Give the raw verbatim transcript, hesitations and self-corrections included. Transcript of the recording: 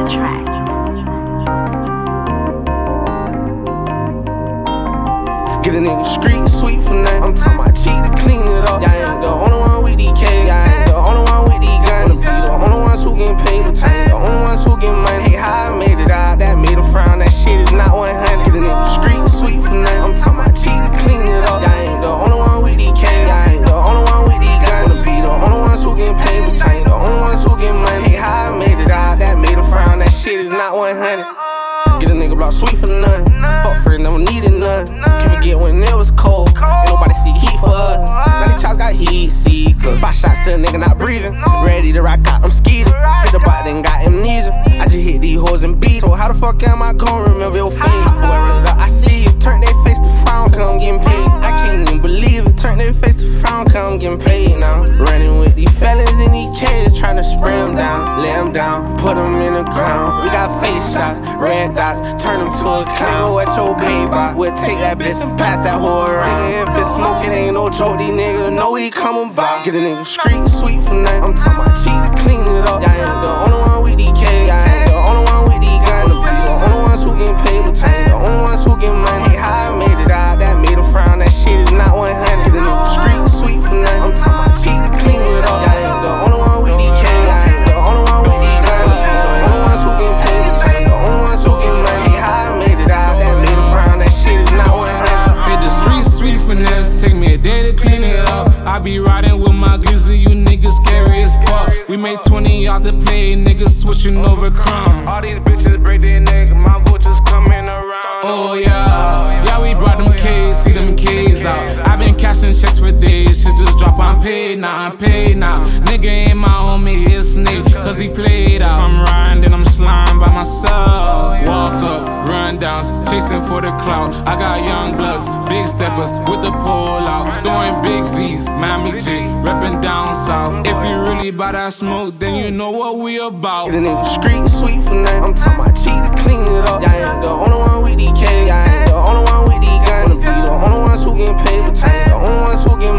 the track. Get a nigga street sweet for nothing. I'm talking about cheat to clean it up. Y'all ain't the only one with these K. Y'all ain't the only one with these guns. Wanna be the only ones who getting paid, but y'all ain't the only ones who get money. Hey, how I made it out, that made a frown. That shit is not one hundred. Get a nigga street sweet for nothing. I'm talking about cheat to clean it up. Y'all ain't the only one with these K. Y'all ain't the only one with these guns. Wanna be the only ones who getting paid, but y'all ain't the only ones who get money. Hey, how I made it out, that made a frown. That shit is not one hundred. Get a nigga block sweet for nothing. Fuck friend, never needed none. Can't forget when it was cold. Ain't nobody see heat for us. Now these chops got heat seekers. Five shots to a nigga not breathing. Ready to rock out, I'm skeeted. Hit the bot, then got amnesia. I just hit these hoes and beat. So how the fuck am I gon' remember your face? Hot boy, run it up, I see you. Turn their face to frown, cause I'm getting paid. I can't even believe it. Turn their face to frown, cause I'm getting paid now. Running with these fellas in these cages, trying to spray them down, lay them down, put them in the ground. We got face shots, red dots, turn them to a clown. What your baby by? We'll take that bitch and pass that hoe around. Nigga, if it's smoking, ain't no joke. These niggas know we coming by. Get a nigga street sweet for nothing. I'm talking about cheat to clean it up. Y'all ain't the only one with these K. Y'all ain't the only one with these guns. Wanna be the only ones who getting paid, but y'all ain't the only ones who get money. Hey, how I made it out, that made a frown. That shit is not one hundred. Get a nigga street sweet for nothing. I'm talking about cheat to clean it up. Y'all ain't the only one with these K. Y'all ain't the only one with these guns. Wanna be the only ones who getting paid, but y'all ain't the only ones who get money. Hey, how I made it out, that made a frown. That shit is not one hundred. Hit the street sweet finesse, take me a day to clean it up. I be riding with my glizzy, you niggas scary as fuck. We made twenty out the play, niggas switching over crumb. All these bitches break their neck, my vultures coming around. Oh yeah, yeah we brought them K's, see them K's out. I been cashing checks for days, shit just drop, I'm paid now, I'm paid now. Nigga ain't my homie, his name, cause he played out. I'm riding, then I'm slime by myself. Walk up, run downs, chasing for the clout. I got young bloods, big steppers with the pole out. Doing big Z's, Miami J, reppin' down south. If you really buy that smoke, then you know what we about. Get a nigga street sweet for nothing. I'm talking about cheat to clean it up. Y'all ain't the only one with these K. Y'all ain't the only one with these guns. Wanna be the only ones who getting paid, but y'all ain't the only ones who get